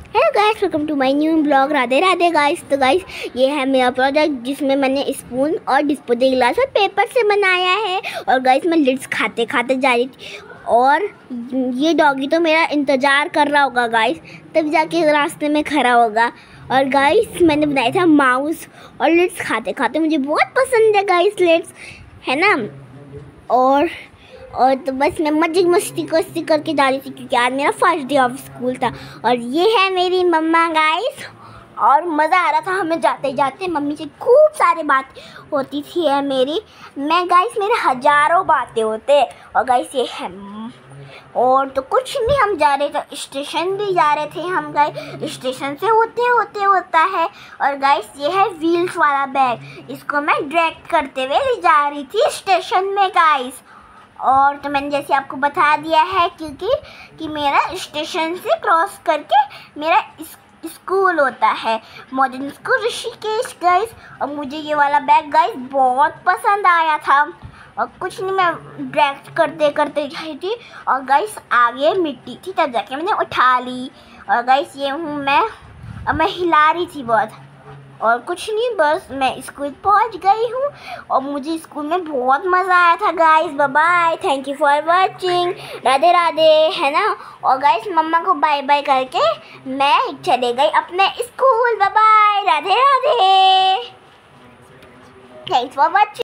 Hello guys, welcome to my new blog. Radhe Radhe guys. तो guys ये है मेरा प्रोजेक्ट जिसमें मैंने स्पून और डिस्पोजल गिलास और पेपर से बनाया है। और गाइस मैं लिड्स खाते खाते जा रही थी और ये डॉगी तो मेरा इंतज़ार कर रहा होगा गाइस, तब जाके रास्ते में खड़ा होगा। और गाइस मैंने बनाया था माउस और लिड्स खाते खाते मुझे बहुत पसंद है गाइस लिड्स, है ना। और तो बस मैं मस्ती करके जा रही थी क्योंकि आज मेरा फर्स्ट डे ऑफ स्कूल था। और ये है मेरी मम्मा गाइस, और मज़ा आ रहा था हमें जाते जाते। मम्मी से खूब सारी बात होती थी मेरी, मैं गाइस मेरे हज़ारों बातें होते। और गाइस ये है, और तो कुछ नहीं, हम जा रहे थे स्टेशन भी जा रहे थे हम गाइस। स्टेशन से होता है। और गाइस ये है व्हील्स वाला बैग, इसको मैं ड्रैग करते हुए ले जा रही थी स्टेशन में गाइस। और तो मैंने जैसे आपको बता दिया है क्योंकि मेरा स्टेशन से क्रॉस करके मेरा स्कूल होता है, मॉडर्न स्कूल ऋषिकेश गाइस। और मुझे ये वाला बैग गाइस बहुत पसंद आया था। और कुछ नहीं, मैं ड्रैग करते जाई थी और गाइस आगे मिट्टी थी, तब जाके मैंने उठा ली। और गाइस ये हूँ मैं, और मैं हिला रही थी बहुत। और कुछ नहीं, बस मैं स्कूल पहुंच गई हूँ और मुझे स्कूल में बहुत मज़ा आया था guys. Bye bye, thank you for watching, Radhe Radhe, है ना। और गाइस मम्मा को बाय बाय करके मैं चले गई अपने school. Bye bye, Radhe Radhe, thanks for watching.